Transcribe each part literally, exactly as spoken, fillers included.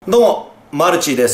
どうも、マルチーです。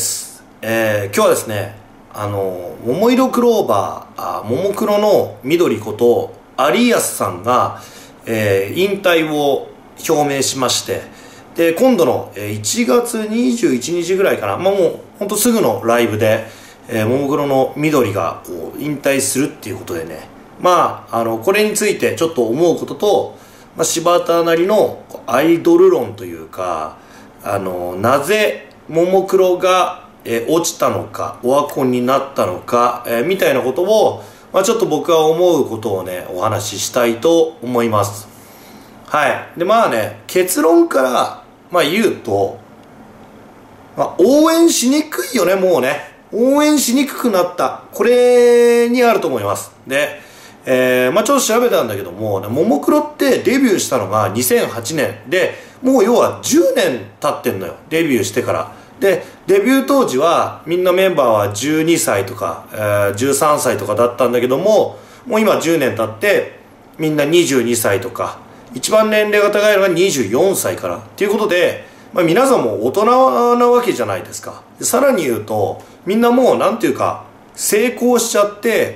えー、今日はですね、あの、桃色クローバー、あ、ももクロの緑こと有安さんが、えー、引退を表明しまして、で、今度のいちがつにじゅういちにちぐらいかな、まあ、もうほんとすぐのライブで、えー、ももクロの緑がこう引退するっていうことでね、まあ、あの、これについてちょっと思うことと、まあ、柴田なりのアイドル論というか、あの、なぜももクロが、えー、落ちたのか、オワコンになったのか、えー、みたいなことを、まあ、ちょっと僕は思うことをね、お話ししたいと思います。はい。で、まあね、結論から、まあ、言うと、まあ、応援しにくいよね、もうね。応援しにくくなった。これにあると思います。で、えー、まあちょっと調べたんだけども、ももクロってデビューしたのがにせんはちねんで、もう要はじゅうねん経ってんのよ。デビューしてから。で、デビュー当時はみんなメンバーはじゅうにさいとか、えー、じゅうさんさいとかだったんだけども、もう今じゅうねん経ってみんなにじゅうにさいとか、一番年齢が高いのがにじゅうよんさいからっていうことで、まあ、皆さんも大人なわけじゃないですか。さらに言うと、みんなもうなんていうか成功しちゃって、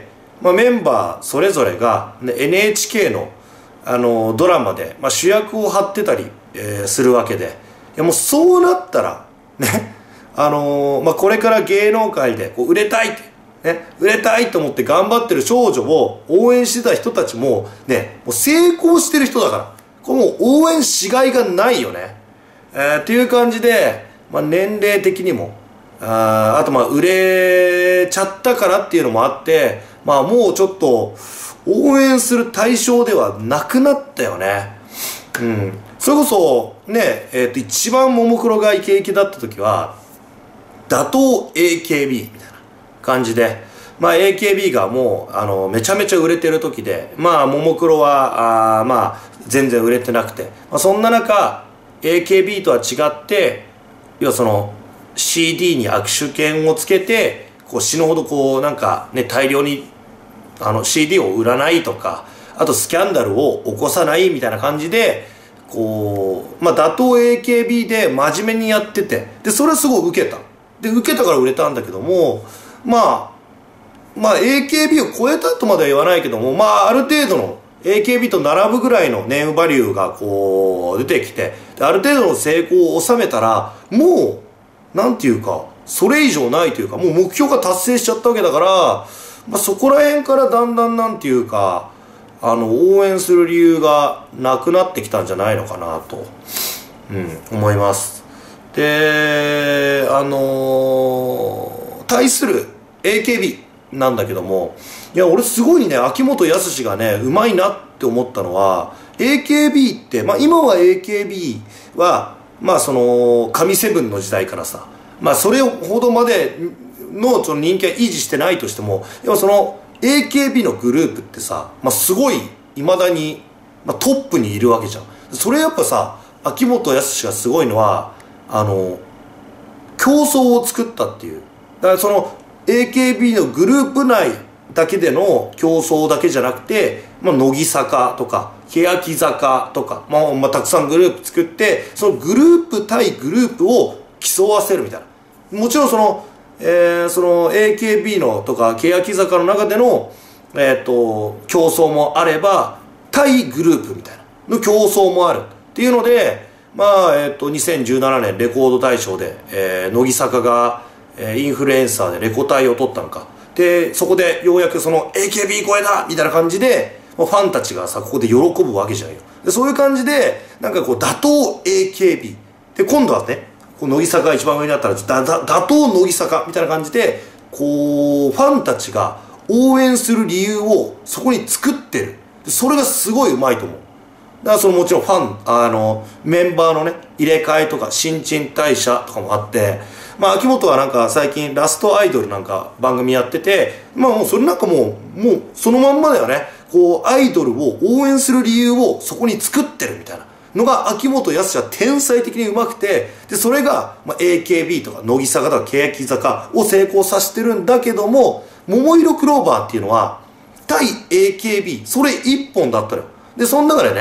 まあ、メンバーそれぞれが エヌエイチケー の, あのドラマで、まあ、主役を張ってたり、えー、するわけで、いやもうそうなったらね、あのーまあ、これから芸能界でこう売れたいって、ね、売れたいと思って頑張ってる少女を応援してた人たちもね、もう成功してる人だから、これもう応援しがいがないよね。えー、っていう感じで、まあ、年齢的にもあ, あとまあ売れちゃったからっていうのもあって、まあもうちょっと応援する対象ではなくなったよね。うん。それこそね、えっと一番ももクロがイケイケだった時は打倒 エーケービー みたいな感じで、まあ エーケービー がもうあのめちゃめちゃ売れてる時で、まあももクロはあまあ全然売れてなくて、まあ、そんな中 エーケービー とは違って、要はその シーディー に握手券をつけてこう死ぬほどこうなんかね大量にあの シーディー を売らないとか、あとスキャンダルを起こさないみたいな感じでこうまあ打倒 エーケービー で真面目にやってて、でそれはすごい受けた。で受けたから売れたんだけども、まあまあ エーケービー を超えたとまでは言わないけども、まあある程度の エーケービー と並ぶぐらいのネームバリューがこう出てきて、ある程度の成功を収めたら、もうなんていうかそれ以上ないというか、もう目標が達成しちゃったわけだから、まあ、そこら辺からだんだんなんていうかあの応援する理由がなくなってきたんじゃないのかなと、うん、思います。であのー、対する エーケービー なんだけども、いや俺すごいね秋元康がねうまいなって思ったのは、 エーケービー って、まあ、今は エーケービー はまあその神セブンの時代からさ、まあそれほどまでのその人気は維持してないとしても、でもその エーケービー のグループってさ、まあ、すごいいまだに、まあ、トップにいるわけじゃん。それやっぱさ秋元康がすごいのはあの競争を作ったっていう。だからその エーケービー のグループ内だけでの競争だけじゃなくて、まあ、乃木坂とか欅坂とか、まあまあ、たくさんグループ作って、そのグループ対グループを競わせるみたいな。もちろんその、えー、その エーケービー のとか欅坂の中での、えー、と競争もあれば、対グループみたいなの競争もあるっていうので、まあえー、とにせんじゅうななねんレコード大賞で、えー、乃木坂が、えー、インフルエンサーでレコ大を取ったのか。でそこでようやくその エーケービー 超えだみたいな感じでファンたちがさここで喜ぶわけじゃんよ。でそういう感じでなんかこう打倒 エーケービー で、今度はねこう乃木坂が一番上になったらだだ打倒乃木坂みたいな感じでこうファンたちが応援する理由をそこに作ってる。でそれがすごいうまいと思う。だからそのもちろんファンあのメンバーのね入れ替えとか新陳代謝とかもあって、まあ秋元はなんか最近ラストアイドルなんか番組やってて、まあもうそれなんかもうもうそのまんまだよね。こうアイドルを応援する理由をそこに作ってるみたいなのが秋元康は天才的にうまくて、でそれが、まあ、エーケービー とか乃木坂とか欅坂を成功させてるんだけども、桃色クローバーっていうのは対 エーケービー それ一本だったのよ。でその中でね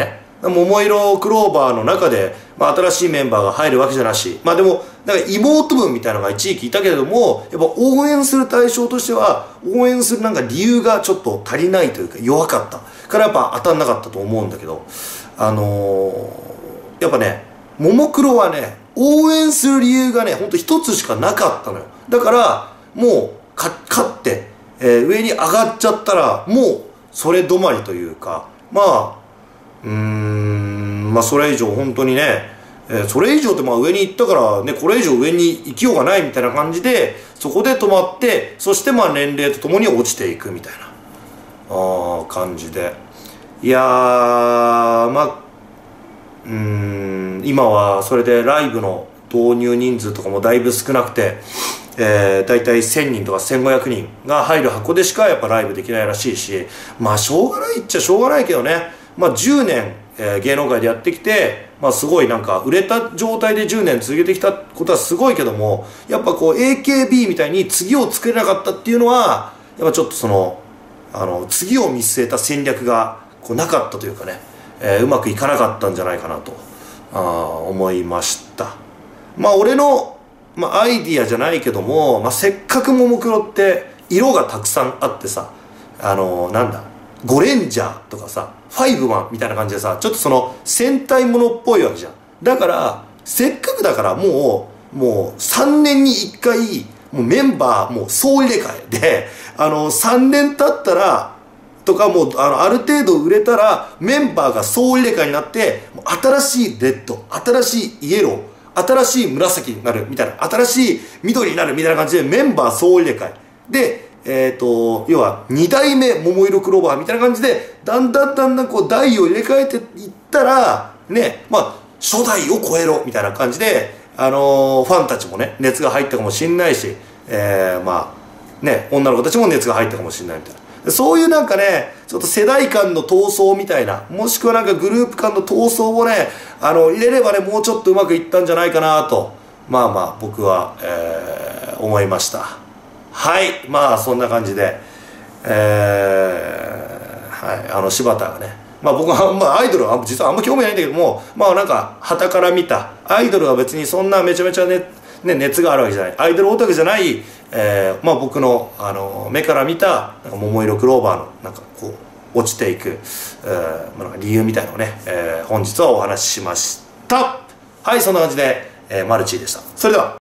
桃色クローバーの中で、まあ、新しいメンバーが入るわけじゃなし、まあでもなんか妹分みたいなのが一時期いたけれども、やっぱ応援する対象としては応援するなんか理由がちょっと足りないというか弱かったからやっぱ当たんなかったと思うんだけど、あのー、やっぱねももクロはね応援する理由がねほんと一つしかなかったのよ。だからもう勝って、えー、上に上がっちゃったらもうそれ止まりというか、まあうーんまあそれ以上本当にね、えー、それ以上ってまあ上に行ったからねこれ以上上に行きようがないみたいな感じでそこで止まって、そしてまあ年齢とともに落ちていくみたいなあ感じで、いやーまあうーん今はそれでライブの導入人数とかもだいぶ少なくて、えー、大体せんにんとかせんごひゃくにんが入る箱でしかやっぱライブできないらしいし、まあしょうがないっちゃしょうがないけどね、まあじゅうねん、えー、芸能界でやってきて、まあすごいなんか売れた状態でじゅうねん続けてきたことはすごいけども、やっぱこう エーケービー みたいに次を作れなかったっていうのはやっぱちょっとそのあの次を見据えた戦略がこうなかったというかね、えー、うまくいかなかったんじゃないかなとあ思いました。まあ俺の、まあ、アイディアじゃないけども、まあ、せっかくももクロって色がたくさんあってさ、あのー、なんだゴレンジャーとかさファイブマンみたいな感じでさちょっとその戦隊ものっぽいわけじゃん。だからせっかくだからもうもうさんねんにいっかいもうメンバーもう総入れ替えで、あのさんねん経ったらとかもうあのある程度売れたらメンバーが総入れ替えになって新しいレッド新しいイエロー新しい紫になるみたいな新しい緑になるみたいな感じでメンバー総入れ替えで、えー、と要はに代目桃色クローバーみたいな感じでだんだんだんだんこう代を入れ替えていったらね、まあ初代を超えろみたいな感じで、あのー、ファンたちもね熱が入ったかもしれないし、えー、まあね女の子たちも熱が入ったかもしれないみたいな。そういうなんかねちょっと世代間の闘争みたいな、もしくはなんかグループ間の闘争をねあの入れればねもうちょっとうまくいったんじゃないかなとまあまあ僕は、えー、思いました。はい、まあそんな感じで、えー、はいあの柴田がね、まあ僕は、まあ、アイドルは実はあんま興味ないんだけども、まあなんか傍から見たアイドルは別にそんなめちゃめちゃねね、熱があるわけじゃないアイドルオタクじゃない、えーまあ、僕の、あの目から見たなんか桃色クローバーのなんかこう落ちていく、えーまあ、理由みたいなのをね、えー、本日はお話ししました。はいそんな感じで、えー、マルチーでした。それでは。